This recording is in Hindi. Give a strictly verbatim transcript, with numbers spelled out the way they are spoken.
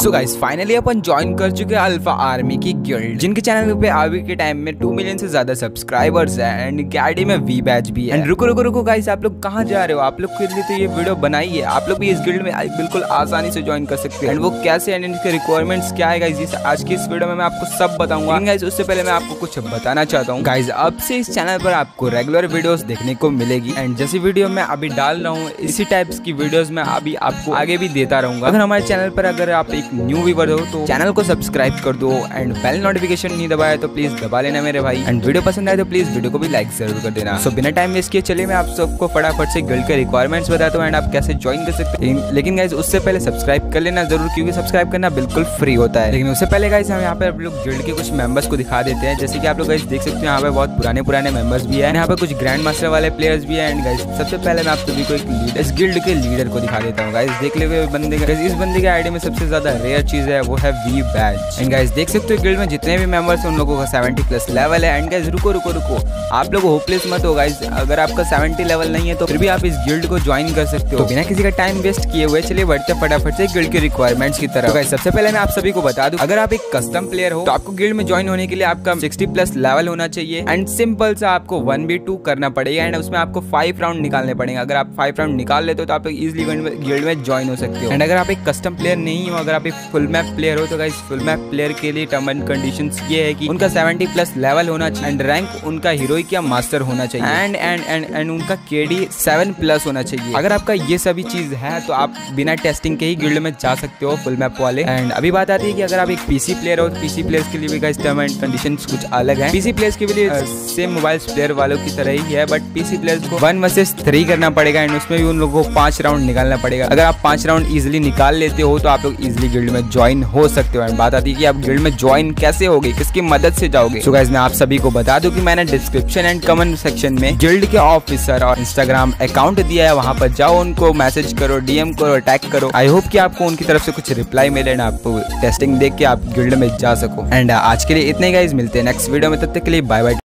सो गाइस फाइनली अपन ज्वाइन कर चुके हैं अल्फा आर्मी की गिल्ड, जिनके चैनल पे अभी के टाइम में टू मिलियन से ज्यादा सब्सक्राइबर्स हैं एंड गाड़ी में वी बैच भी है। एंड रुको रुको रुको गाइस, आप लोग कहाँ जा रहे हो? आप लोग के लिए तो ये वीडियो बनाई है, आप लोग भी इस गिल्ड में बिल्कुल आसानी से ज्वाइन कर सकते हैं। एंड वो कैसे एंड इनके रिक्वायरमेंट्स क्या है गाइस, आज की इस वीडियो में मैं आपको सब बताऊंगा। गाइस उससे पहले मैं आपको कुछ बताना चाहता हूँ गाइस, अब से इस चैनल पर आपको रेगुलर वीडियोस देखने को मिलेगी एंड जैसी वीडियो मैं अभी डाल रहा हूँ इसी टाइप्स की वीडियोस मैं अभी आपको आगे भी देता रहूंगा। अगर हमारे चैनल पर अगर आप एक न्यू व्यूअर हो तो चैनल को सब्सक्राइब कर दो एंड बेल नोटिफिकेशन नहीं दबाया तो प्लीज दबा लेना मेरे भाई। एंड वीडियो पसंद आए तो प्लीज वीडियो को भी लाइक जरूर कर देना। सो so, बिना टाइम वेस्ट किए चलिए मैं आप सबको फटाफट से गिल्ड के रिक्वायरमेंट्स बताता हूँ एंड आप कैसे ज्वाइन कर सकते हैं। लेकिन गाइस उससे पहले सब्सक्राइब कर लेना जरूर, क्योंकि सब्सक्राइब करना बिल्कुल फ्री होता है। लेकिन उससे पहले गाइस हम यहाँ पे आप लोग गिल्ड के कुछ मेंबर्स को दिखा देते हैं। जैसे कि आप लोग गाइस देख सकते हैं यहाँ पे बहुत पुराने पुराने मेंबर्स भी है, यहाँ पे कुछ ग्रैंड मास्टर वाले प्लेयर्स भी है। एंड गाइस सबसे पहले मैं आप सभी को एक लीडर इस गिल्ड के लीडर को दिखा देता हूँ। गाइस देख ले बंदे का, इस बंदे के आईडी में सबसे ज्यादा रेयर चीज है वो है वी बैच। एंड गाइस देख सकते हो गिल्ड में जितने भी मेंबर्स हैं उन लोगों का सेवेंटी प्लस लेवल है। एंड गाइस रुको रुको रुको, आप लोग होपलेस मत हो गाइस, अगर आपका सेवेंटी लेवल नहीं है तो फिर भी आप इस गिल्ड को ज्वाइन कर सकते हो। तो बिना किसी का टाइम वेस्ट किए हुए चलिए बढ़ते फटाफट से गिल्ड की रिक्वायरमेंट्स की तरफ। तो गाइस सबसे पहले मैं आप सभी को बता दूं, अगर आप एक कस्टम प्लेयर हो तो आपको गिल्ड में ज्वाइन होने के लिए आपका सिक्सटी प्लस लेवल होना चाहिए एंड सिंपल सा आपको वन बी टू करना पड़ेगा एंड उसमें आपको फाइव राउंड निकालने पड़ेंगे। अगर आप फाइव राउंड निकाल लेते हो तो आप इजिली गिल्ड में ज्वाइन हो सकते हो। एंड अगर आप एक कस्टम प्लेयर नहीं हो, अगर आप एक फुल मैप प्लेयर हो तो गाइस फुल मैप प्लेयर के लिए टर्म एंड कंडीशंस ये है कि उनका सेवेंटी प्लस लेवल होना चाहिए एंड रैंक उनका हीरोइक या मास्टर होना चाहिए एंड एंड एंड एंड उनका केडी सेवन प्लस होना चाहिए। अगर आपका ये सभी चीज है तो आप बिना टेस्टिंग के ही गिल्ड में जा सकते हो फुल मैप वाले। एंड अभी बात आती है कि अगर आप एक पीसी प्लेयर हो तो पीसी प्लेयर्स के लिए भी गाइस टर्म एंड कंडीशंस कुछ अलग है। पीसी प्लेयर्स के लिए सेम मोबाइल प्लेयर वालों की तरह ही है, बट पीसी प्लेयर्स को वन वर्सेस थ्री करना पड़ेगा एंड उसमें भी उन लोगों को पांच राउंड निकालना पड़ेगा। अगर आप पांच राउंड इजिली निकाल लेते हो तो आप लोग इजिली गिल्ड में ज्वाइन हो सकते हो। एंड बात आती है कि आप गिल्ड में ज्वाइन कैसे होगे, किसकी मदद से जाओगे। सो गाइस मैं आप सभी को बता दूं कि मैंने डिस्क्रिप्शन एंड कमेंट सेक्शन में गिल्ड के ऑफिसर और इंस्टाग्राम अकाउंट दिया है, वहां पर जाओ, उनको मैसेज करो, डीएम करो, टैग करो। आई होप कि आपको उनकी तरफ से कुछ रिप्लाई मिले एंड आपको टेस्टिंग देख के आप गिल्ड में जा सको। एंड आज के लिए इतने गाइस, मिलते हैं नेक्स्ट वीडियो में, तब तक के लिए बाय बाय।